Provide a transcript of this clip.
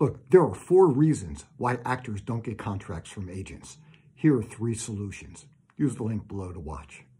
Look, there are 4 reasons why actors don't get contracts from agents. Here are 3 solutions. Use the link below to watch.